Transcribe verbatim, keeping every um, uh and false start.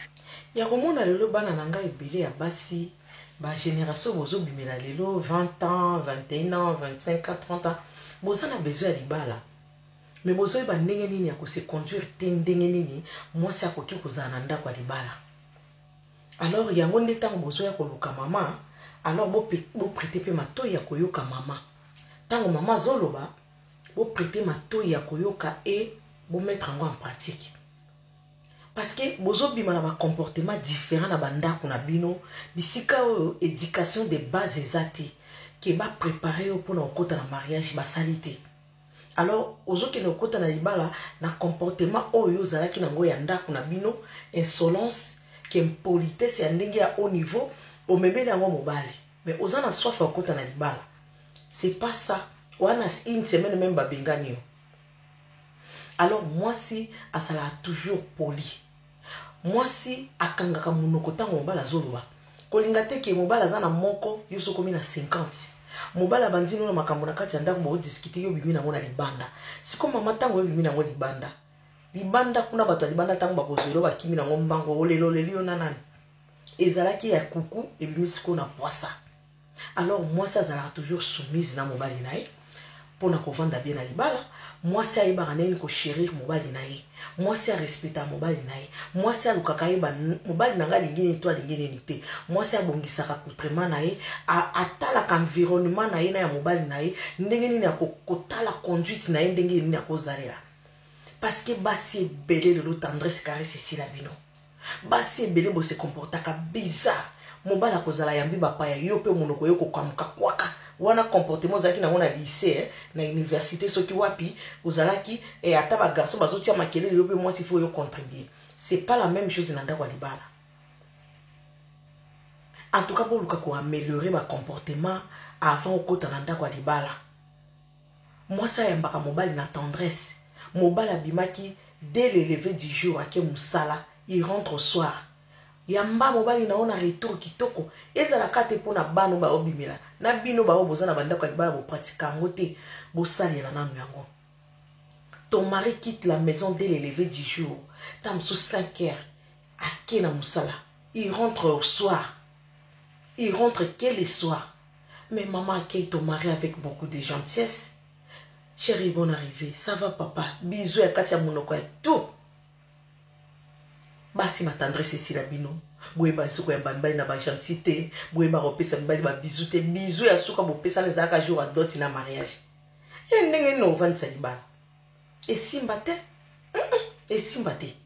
Ya komona lelo bana nanga ebele ya basi ba génération bozo bimela lelo vingt ans, vingt et un ans, vingt-cinq ans, trente ans. Boza na besoin ya libala. Mais bozo ba ndenge nini ya ko se conduire te ndenge nini moi ça ko ki kozala na ndako ya libala. Alors yango nde tango bozo ya koluka mama, alors bo bo prêter pe matoyi ya koyoka mama. Tango mama zoloba, bo prêter matoyi ya koyoka et bo mettre en pratique. Parce que bozo bima na ba comportement différent na banda kuna bino bisika éducation de base ezati qui ba préparer pour na okota na mariage ba salité. Alors ozo ke na okota na libala na comportement oyo zalaki na ngo ya ndako na bino insolence qui impolitesse ya ndenge ya haut niveau o meme na ngo mobali mais oza na soif ya okota na libala. C'est pas ça. Wana une semaine même ba bengani. Alors moi si asala toujours poli. Moi si akangaka munoko tango mobala zoloba. Kolinga te ke mobala za na moko yoso komi na cinquante. Mobala bandino na makambo na kati ya ndako bo discuter yo bimi na ngona libanda. Siko mama tango yo bimi na ngona libanda. Libanda kuna bato libanda tango bakozelo bakimi na ngombango olelo lelio nanani. Ezalaki ya kuku e bimi siko na poisa. Alors moi ça zala toujours soumise na mobali nae. Pour na kovanda bien na libala, moi c'est aïba ranen ko chérir mobali nae. Moi c'est respecter mobali nae. Moi c'est lukaka aïba mobali nanga lingine toi lingine nité. Moi c'est bongisa ka coutrement nae a atala ka environnement nae na ya mobali nae ndenge nini ya kotala conduite nae ndenge nini ya kozarela. Parce que basi belé de l'autre tendresse caresse ici la bino. Basi belé bo se comporta ka bizarre. Mobala kozala yambi bapa ya yo pe monoko yo ko kamuka kwaka. Wana comportement zaki na ngona lycée eh, na université soki wapi ozalaki et ata ba garçon bazoti ya makele yo pe moi s'il faut yo contribuer. C'est pas la même chose na ndako libala. En tout cas pour luka ko améliorer ba comportement avant okota na ndako libala. Moi ça yambaka mobali na tendresse. Mobali abimaki dès le lever du jour ake musala, il rentre au soir. Yamba mobali na ona retour kitoko ezala kate pona bano ba obimela na bino ba oboza na banda kwa libala bo pratika ngote bo salela na nyango. Ton mari quitte la maison dès le lever du jour tam sous cinq heures ake na musala, il rentre au soir, il rentre quel le soir. Mais maman accueille ton mari avec beaucoup de gentillesse. Chérie, bonne arrivée, ça va papa, bisous ya katia monoko et tout. Basi ma tendresse ici la bino. Boue ba suko ya mbali na ba gentillité, boue ba repesa mbali ba bisou te bisou ya suka bo pesa les aka jour à dot na mariage. Et ndenge no vendre sa libala. Et simbate? Et simbate.